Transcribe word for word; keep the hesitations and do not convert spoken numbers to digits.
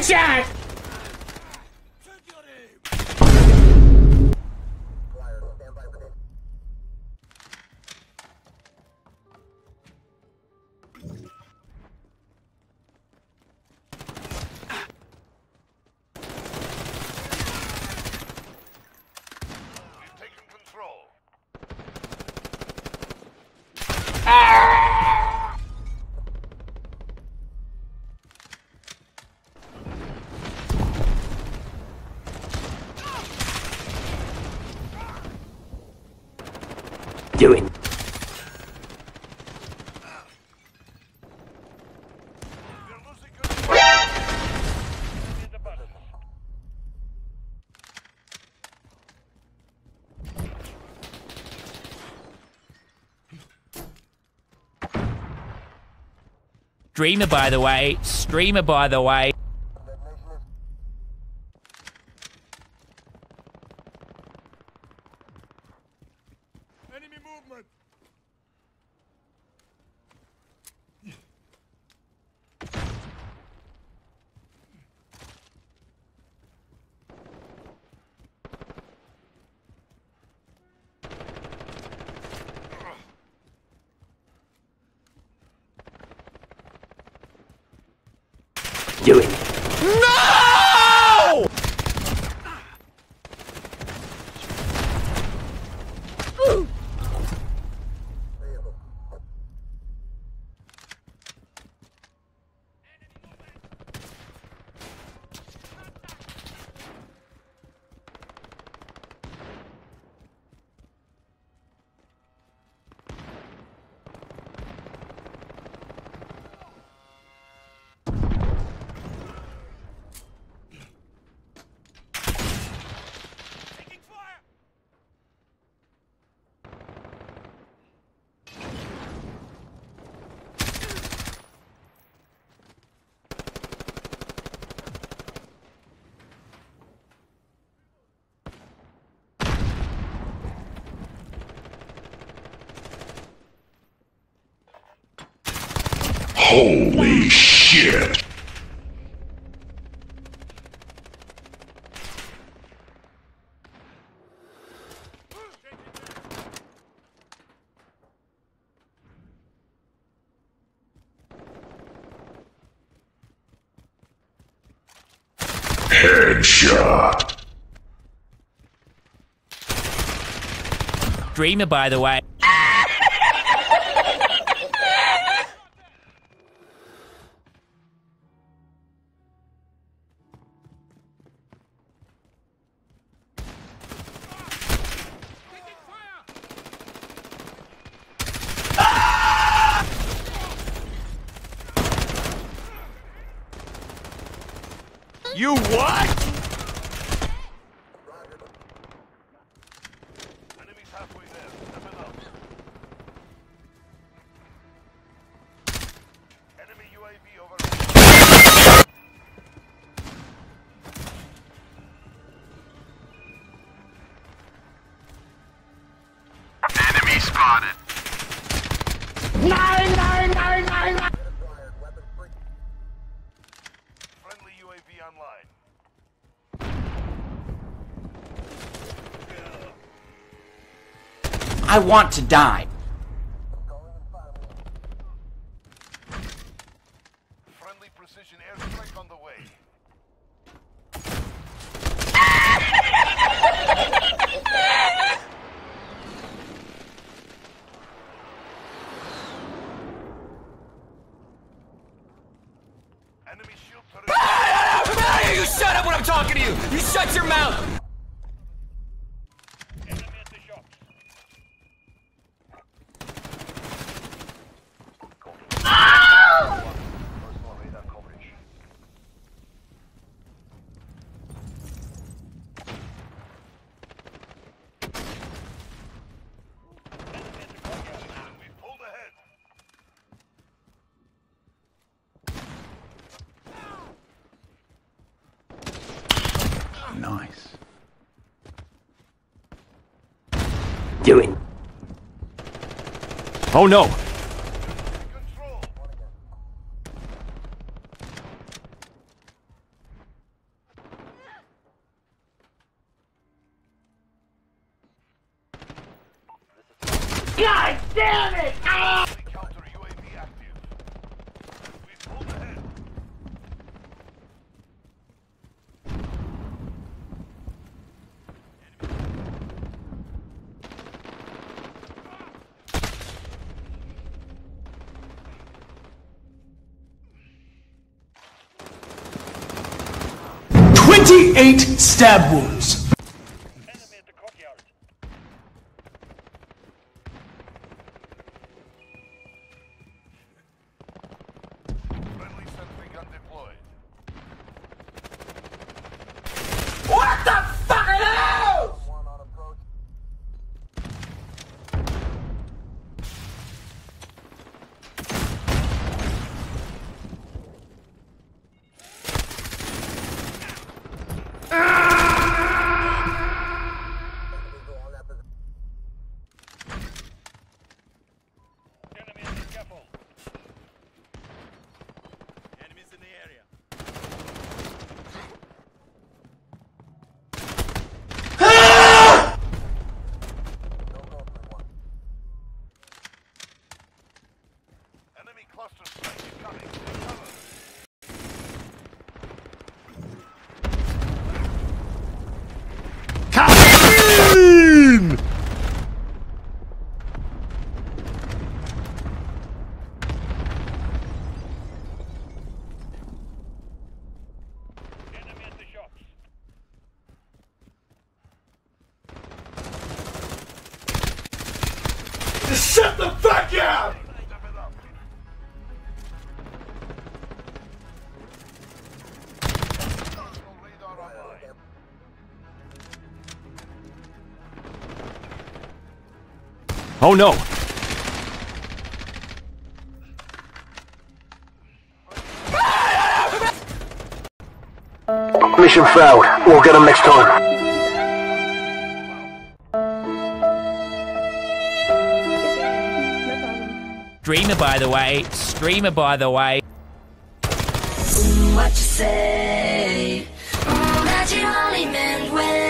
Headshot! Do it. Streamer, by the way. Streamer, by the way. Enemy movement. Do it. No! Holy shit! Headshot! Dreamer, by the way. You what? Enemies halfway there. Step it up. Enemy U A V over. Enemy spotted! Nine, nine, nine, nine, nine. Friendly U A V online. I want to die. Friendly precision airstrike on the way. Enemy shield turret. You shut up when I'm talking to you! You shut your mouth! Enemy at the shops. Personal radar coverage. We've pulled ahead. Nice. Do it. Oh no! Control. twenty-eight stab wounds. Enemy at the courtyard. Friendly sentry gun deployed. What the fuck are those? One on approach. Enemy at the scaffold. Enemies in the area. Enemy cluster strike incoming. Cover. Come! Enemy at the shops. Shut the fuck up! Step it up. Personal radar online. Oh no! Mission failed. We'll get them next time. Streamer, by the way. Streamer, by the way. What you say? Mm, that you only meant well.